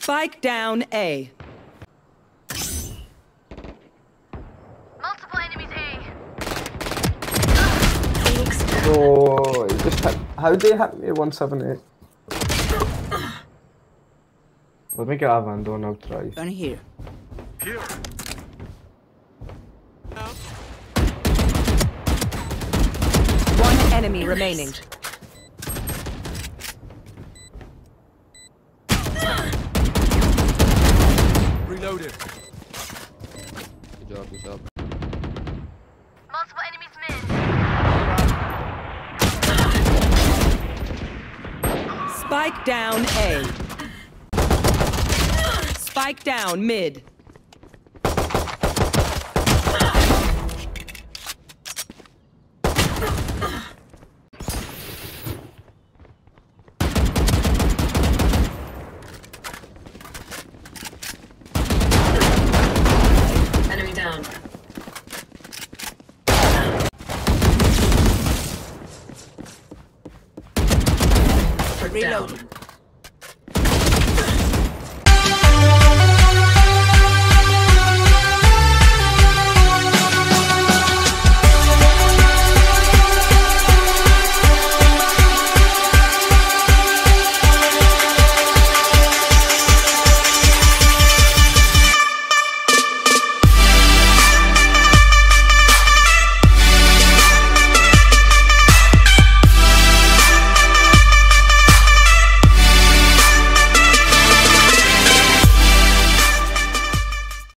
Spike down A. Multiple enemies A. Oh, he just hit. How did he hit me 178? Let me get a window and I'll try. Gun here. Here. One enemy remaining. Reloaded. Good job, good job. Multiple enemies mid. Spike down A. Spike down mid.